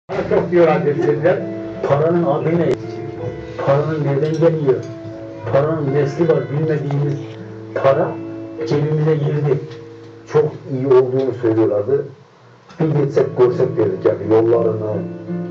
Çok diyor adetler. Paranın adı ne? Paranın nereden geliyor? Paranın nesli var, bilmediğimiz para cebimize girdi. Çok iyi olduğunu söylüyorlardı. Bir gitsek görsek dedik yani yollarını,